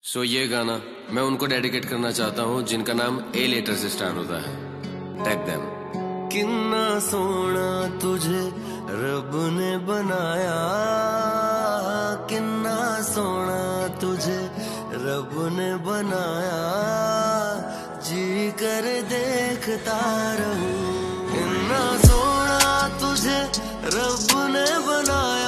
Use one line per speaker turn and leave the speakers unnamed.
ये गाना मैं उनको डेडिकेट करना चाहता हूँ जिनका नाम ए लेटर से स्टार्ट होता है। Tag them. किन्ना सोना तुझे रब ने बनाया, किन्ना सोना तुझे रब ने बनाया, जी कर देखता रहूं। किन्ना सोना तुझे रब ने बनाया,